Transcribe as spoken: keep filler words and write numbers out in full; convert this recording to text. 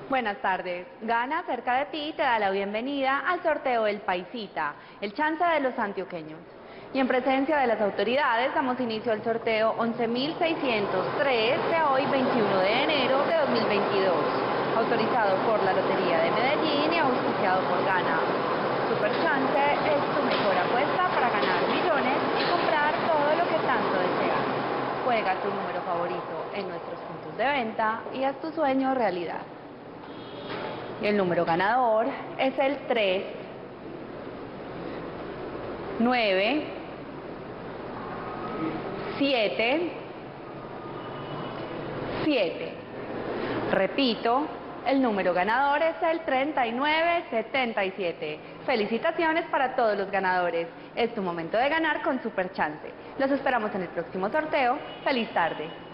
Buenas tardes. Gana cerca de ti te da la bienvenida al sorteo del Paisita, el chance de los antioqueños. Y en presencia de las autoridades damos inicio al sorteo once mil seiscientos tres de hoy, veintiuno de enero de dos mil veintidós, autorizado por la Lotería de Medellín y auspiciado por Gana. Super Chance es tu mejor apuesta para ganar millones y comprar todo lo que tanto deseas. Juega tu número favorito en nuestros puntos de venta y haz tu sueño realidad. Y el número ganador es el tres, nueve, siete, siete. Repito, el número ganador es el treinta y nueve setenta y siete. Felicitaciones para todos los ganadores. Es tu momento de ganar con Super Chance. Los esperamos en el próximo sorteo. ¡Feliz tarde!